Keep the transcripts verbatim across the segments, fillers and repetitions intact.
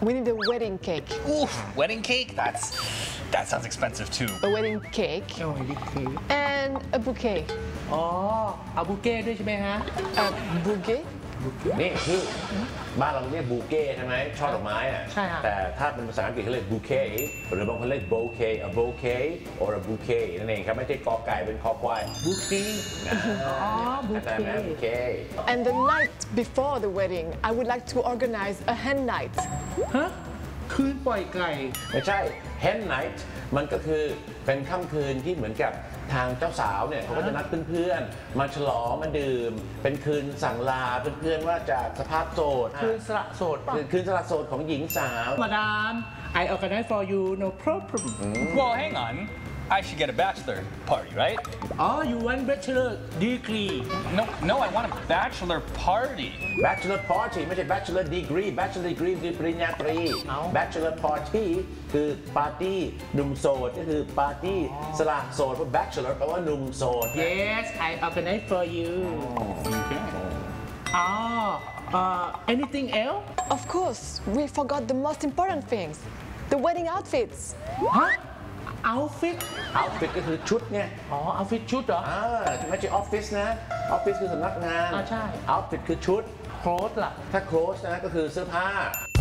We need a wedding cake. Ooh, wedding cake? That's that sounds expensive too. A wedding cake. Oh, wedding cake. And a bouquet. อ๋อเอาบุเก้ด้วยใช่ไหมฮะ A bouquet. นี่พี่บ้านเราเรียกบูเก้ใช่ไหมช่อดอกไม้อะใช่ค่ะแต่ถ้าเป็นภาษาอังกฤษเขาเรียกบูเก้หรือบางคนเรียกโบเก้ a bouquet or a bouquet นั่นเองครับไม่ใช่กอไก่เป็นคอควายบุเก้อ๋อบุเข้าใจเก้ไหมบูเก้ And the night before the wedding, I would like to organize a hen night. ฮะคืนปล่อยไก่ไม่ใช่ hen night มันก็คือเป็นค่ำคืนที่เหมือนกับทางเจ้าสาวเนี่ยเขาก็จะนัดเพื่อนๆมาฉลองมาดื่มเป็นคืนสั่งลาเพื่อนๆว่าจากสภาพโสดคืนสละโสดป่ะคืนสละโสดของหญิงสาวมาดาม I organize for you no problem Well, hang on. I should get a bachelor party, right? อ๋อ you want bachelor degree No, no, I want a bachelor party. bachelor party ไม่ใช่ bachelor degree bachelor degree คือปริญญาตรีเอ้า bachelor party คือปาร์ตี้หนุ่มโสดก็คือปาร์ตี้สละโสดเพราะ bachelor แปลว่าหนุ่มโสด yes I organize for you Okay. อ๋อ uh, anything else Of course, we forgot the most important things. The wedding outfits. ฮะ outfit outfit ก็คือชุดเนี่ยอ๋อ outfit ชุดเหรออ่าไม่ใช่ออฟฟิศนะออฟฟิศคือสำนักงานอ่าใช่ outfit คือชุด clothes ล่ะถ้า clothes นะก็คือเสื้อผ้า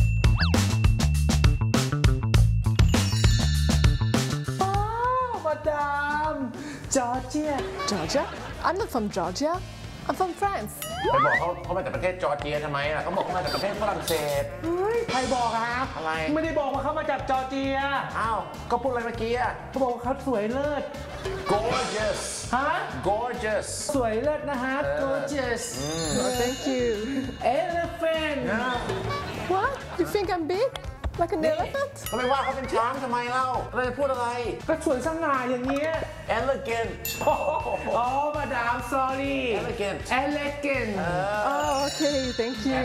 อ๋อมาดามจอร์เจีย Georgia? I'm not from Georgia. I'm from France. ไปบอกเขาเขามาจากประเทศจอร์เจียทำไมอ่ะเขาบอกเขามาจากประเทศฝรั่งเศสเฮ้ยใครบอกครับอะไรไม่ได้บอกว่าเขามาจากจอร์เจียอ้าวก็พูดอะไรเมื่อกี้อ่ะเขาบอกว่าเขาสวยเลิศ gorgeous ฮะ gorgeous สวยเลิศนะฮะ gorgeous Oh, thank you. elephant What? You think I'm big? Like an elephant? ทำไมว่าเขาเป็นช้างทำไมเล่าเราจะพูดอะไรก็สวยสง่าอย่างเงี้ย elegant อ๋อมาดาม sorry elegant elegant Oh, okay. Thank you.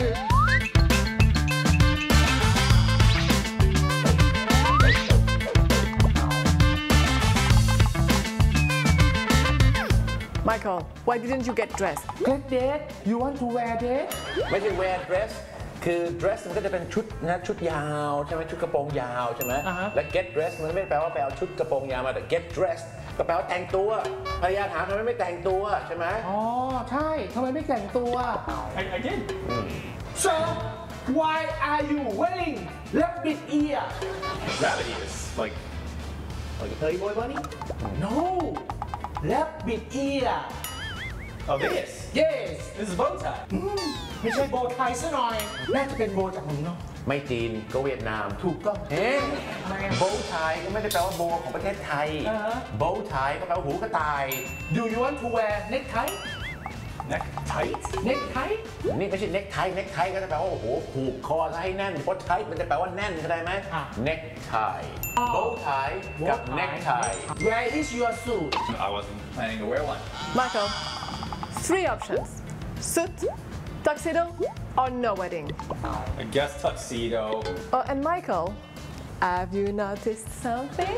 Michael, why didn't you get dressed? get date you want to wear date ไม่ใช่ wear dress คือ dress มันก็จะเป็นชุดนะชุดยาวใช่ไหมชุดกระโปรงยาวใช่ไหมอ่าฮะและ get dress มันไม่ได้แปลว่าไปเอาชุดกระโปรงยาวมาแต่ get dressed ก็แปลว่าแต่งตัวภรรยาถามทำไมไม่แต่งตัวใช่ไหมอ๋อ ใช่ทำไมไม่แต่งตัว I, I did. so why are you wearing rabbit ear Rabbit ears. Like, like a Playboy bunny? no rabbit ear Oh, this. yes This is a bow tie. ไม่ใช่โบว์ไทยซะหน่อย น่าจะเป็นโบว์จากเมืองนอกไม่จีนก็เวียดนามถูกต้องเอ๊ะทำไมอะโบว์ไทยก็ไม่ได้แปลว่าโบว์ของประเทศไทยอ่าฮะโบว์ไทยก็แปลว่าหูกระต่าย do you want to wear necktie Neck tight? necktie นี่ไม่ใช่เน็กไทเน็กไทก็จะแปลว่าโอ้โหผูกคอซะให้แน่นเพราะไทมันจะแปลว่าแน่นเข้าใจไหมอ่ะเน็กไทโบว์ไทกับเน็กไท where is your suit I wasn't planning to wear one. Michael, three options. Suit, tuxedo, or no wedding. I guess tuxedo. Oh, and Michael, have you noticed something?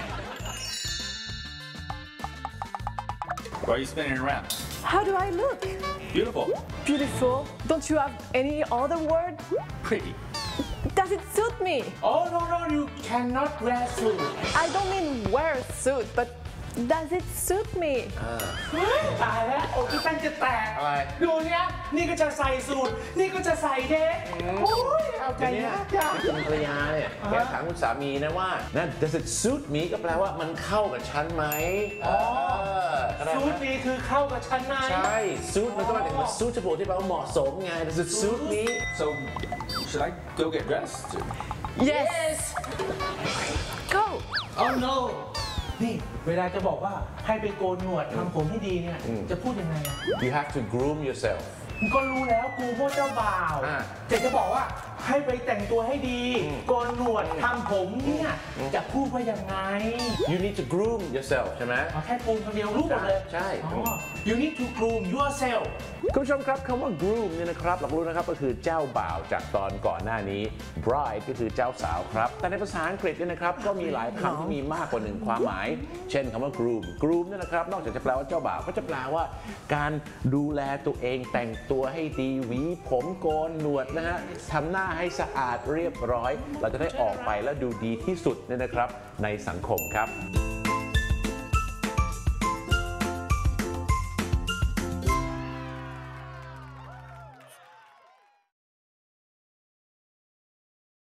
Why are you spinning it around? How do I look? Beautiful. Beautiful. Don't you have any other word? Pretty. Does it suit me? oh no no you cannot wear suit I don't mean wear a suit, but does it suit me? เฮ้ยตายแล้วโอ้ยตั้งจะแตกอะไรดูเนี่ยนี่ก็จะใส่สูทนี่ก็จะใส่เดทโอ้ยเอาใจเดี๋ยวนี้ยากจังคุณภรรยาเนี่ยแกถามคุณสามีนะว่านั่น does it suit me ก็แปลว่ามันเข้ากับฉันไหมอ๋อสูทนี่คือเข้ากับฉันไหมใช่ suit มันก็มาจาก suitable ที่แปลว่าเหมาะสมไง does it suit me So, should I go get dressed? Yes. Go. oh no นี่เวลาจะบอกว่าให้ไปโกนหนวดทำผมให้ดีเนี่ยจะพูดยังไงอะ you have to groom yourself มันก็รู้แล้วกูพ่อเจ้าบ่าวอ่าแต่จะบอกว่าให้ไปแต่งตัวให้ดีโกนหนวดทำผมเนี่ยจะพูดว่ายังไง you need to groom yourself ใช่ไหมเอาแค่ปูนคนเดียวรู้หมดเลยใช่อ๋อ you need to groom yourself คุณผู้ชมครับคำว่า groom เนี่ยนะครับเรารู้นะครับก็คือเจ้าบ่าวจากตอนก่อนหน้านี้ bride ก็คือเจ้าสาวครับแต่ในภาษาอังกฤษเนี่ยนะครับก็มีหลายคำที่มีมากกว่าหนึ่งความหมาย เช่นคำว่า groom groom เนี่ยนะครับนอกจากจะแปลว่าเจ้าบ่าวก็จะแปลว่า การดูแลตัวเองแต่งตัวให้ดีหวีผมโกนหนวดนะฮะทำหน้าให้สะอาดเรียบร้อย เราจะได้ออกไปแล้วดูดีที่สุดเนี่ยนะครับในสังคมครับ